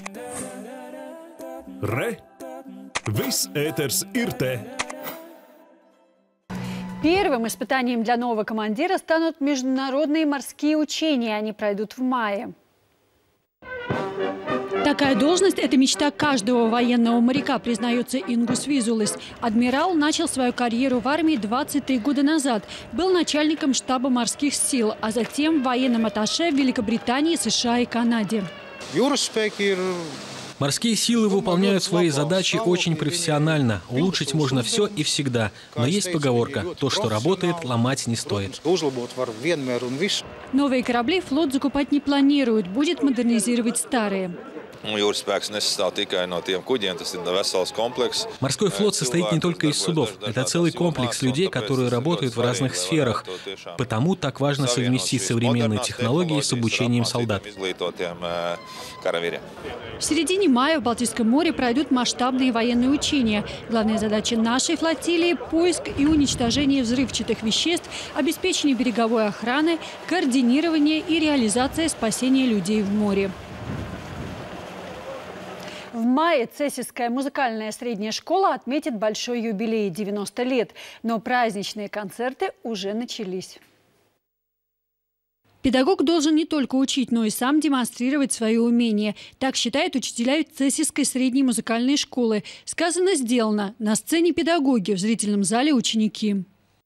Re! Viss ēters ir te! Первым испытанием для нового командира станут международные морские учения. Они пройдут в мае. Такая должность – это мечта каждого военного моряка, признается Ингус Визулис. Адмирал начал свою карьеру в армии 23 года назад. Был начальником штаба морских сил, а затем военным атташе в Великобритании, США и Канаде. Морские силы выполняют свои задачи очень профессионально. Улучшить можно все и всегда. Но есть поговорка: то, что работает, ломать не стоит. Новые корабли флот закупать не планирует, будет модернизировать старые. Морской флот состоит не только из судов. Это целый комплекс людей, которые работают в разных сферах. Потому так важно совместить современные технологии с обучением солдат. В середине мая в Балтийском море пройдут масштабные военные учения. Главная задача нашей флотилии – поиск и уничтожение взрывчатых веществ, обеспечение береговой охраны, координирование и реализация спасения людей в море. В мае Цесисская музыкальная средняя школа отметит большой юбилей – 90 лет. Но праздничные концерты уже начались. Педагог должен не только учить, но и сам демонстрировать свои умения. Так считают учителя Цесисской средней музыкальной школы. Сказано, сделано. На сцене педагоги, в зрительном зале ученики.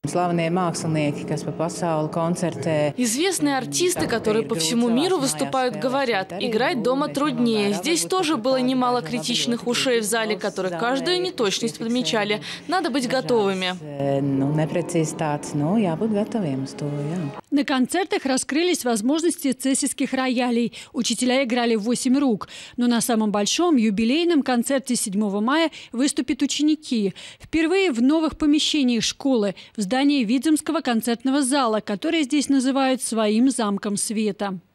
Известные артисты, которые по всему миру выступают, говорят: играть дома труднее. Здесь тоже было немало критичных ушей в зале, которые каждую неточность подмечали. Надо быть готовыми. На концертах раскрылись возможности цесисских роялей. Учителя играли в 8 рук. Но на самом большом юбилейном концерте 7 мая выступят ученики. Впервые в новых помещениях школы, в здании Видземского концертного зала, которое здесь называют своим замком света.